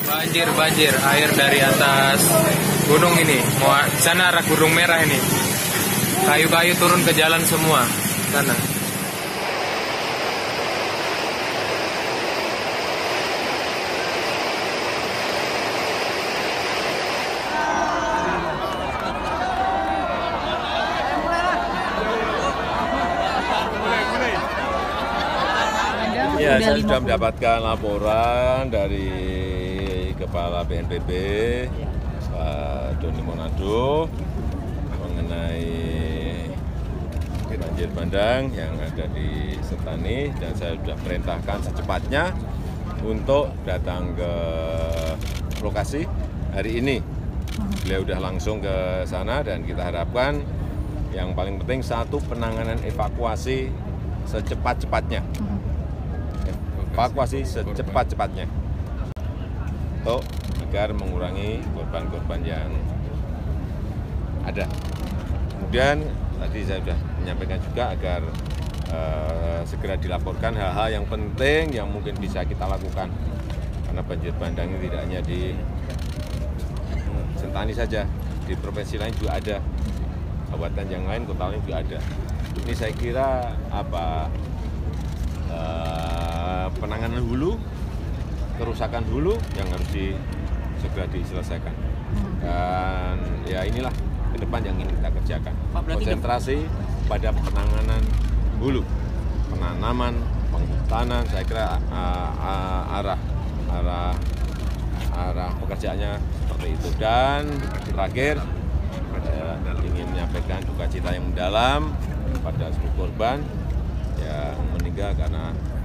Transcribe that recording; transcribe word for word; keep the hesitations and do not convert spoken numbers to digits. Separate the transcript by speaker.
Speaker 1: Banjir, banjir, air dari atas gunung ini, mau sana arah Gunung Merah ini. Kayu-kayu turun ke jalan semua sana.
Speaker 2: Ya, saya sudah mendapatkan laporan dari Kepala B N P B, Pak Doni Monado, mengenai banjir bandang yang ada di Sentani, dan saya sudah perintahkan secepatnya untuk datang ke lokasi hari ini. Beliau sudah langsung ke sana dan kita harapkan yang paling penting satu, penanganan evakuasi secepat-cepatnya. Evakuasi secepat-cepatnya untuk agar mengurangi korban-korban yang ada. Kemudian tadi saya sudah menyampaikan juga agar uh, segera dilaporkan hal-hal yang penting yang mungkin bisa kita lakukan, karena banjir bandang ini tidak hanya di Sentani saja, di provinsi lain juga ada, kabupaten yang lain, kota lain juga ada. Ini saya kira apa uh, penanganan hulu, kerusakan hulu yang harus di, segera diselesaikan. Dan ya inilah ke depan yang ingin kita kerjakan. Konsentrasi pada penanganan hulu, penanaman, penghutanan, saya kira uh, uh, arah arah arah pekerjaannya seperti itu. Dan terakhir saya ingin menyampaikan duka cita yang mendalam pada seluruh korban yang meninggal karena